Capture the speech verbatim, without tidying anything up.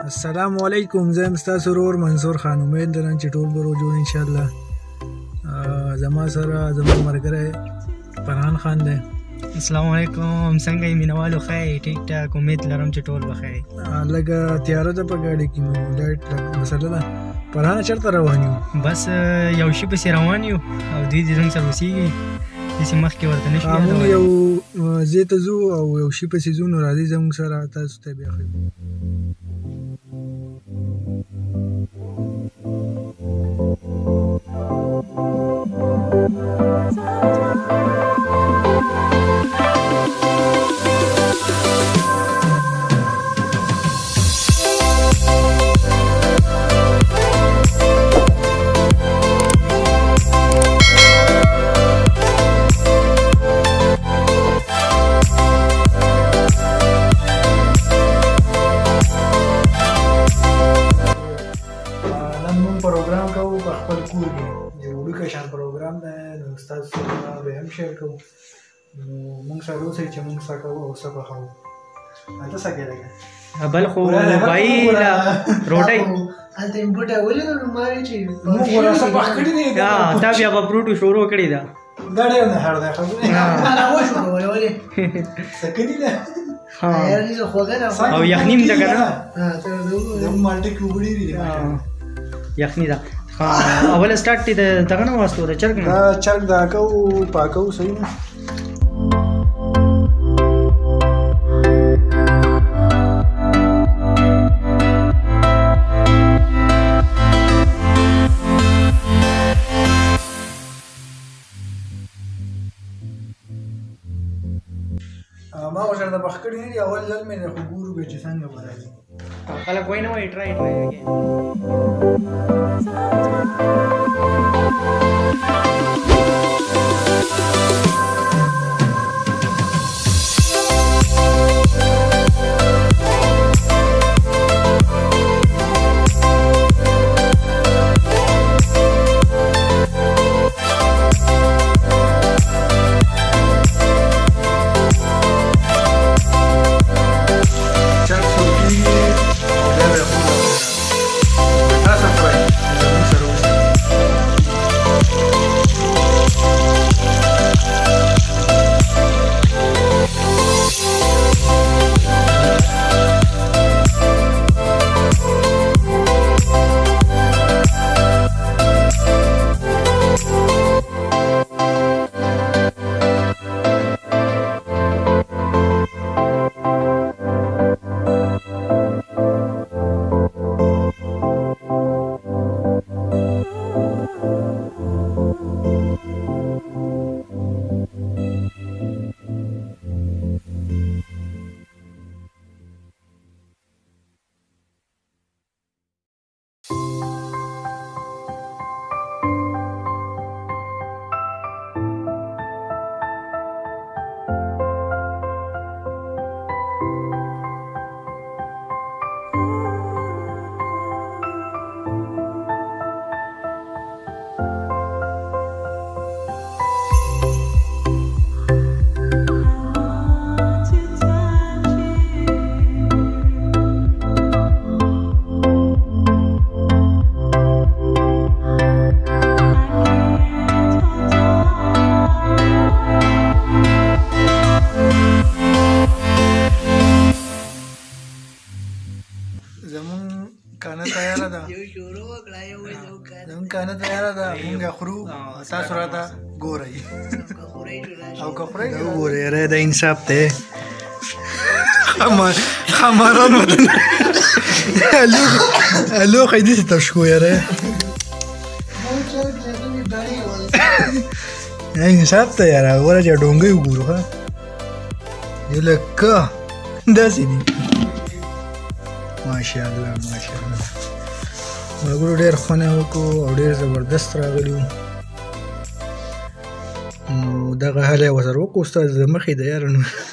السلام علیکم. زه یم ستاسو ورور منصور خان. امید لرم چې ټول به روغ جوړ انشاءالله. زما سره زما ملګری فرحان خان دی. السلام علیکم. څنګه یې مینوالو؟ ښه ټیک ټاک. امید لرم چې ټول به ښه یې. لږه تیاره ده په ګاډي کې، نو لایټ لږ مسله ده. فرحانه چېرته روان یو؟ بس یو شي پسې روان یو او دوی د زنګ سره اوسېږي، داسې مخکې ورته نه شو یادولی. موږ یو ځای ته ځو او یو شي پسې ځو، نو راځئ زموږ سره تاسو ته بیا ښیو. پروګرام کوو په خپل کور کې، یو وړوکی شان پروګرام دی، نو ستاسو سره به هم شیر کوو. نو موږ سره اوسئ چې موږ څه کوو او څه پخوو. ته څه کوې؟ بل خو بایي روټۍ هلته یې بوټه ولیدل نو ما ویل چې موږ خو راسه پخ کړي دي. تا بیا به فروټو شروع کړې ده. دا ډېر نهار دی خبرې. ما نه وشورولې ولې څه کړي ده او یخني هم ده که نه؟ زموږ مالټې کې اوبه ډېرې دي. یخني ده. اول سټارټ دی د دغه نه واستو د چرګ نه؟ دا چرګ دا کوو پاکوو. صحیح نه ما ورسره پخ کړي نه دي. اول ځل مې دی، خو ګورو به چې څنګه به راځي. خلک وایي نه وایي ټرای ټرای اګین. زموږ کانه تیاره ده، مونږ خورو، تاسو راته ګورئ او که خورئ وګورئ. یاره دا انصاف دی. خماران وطن لوښی داسې تش کړو. یاره انصاف دی. یاره وګوره چې ډونګۍ وګورو. ښه دی لکه داسې دي. ماشاءالله ماشاءالله. ملګرو ډېر خوند یې وکړو او ډېر زبردست راغلي وو. نو دغه حال یې ورسره وکړو. استاد د مخې د یاره نو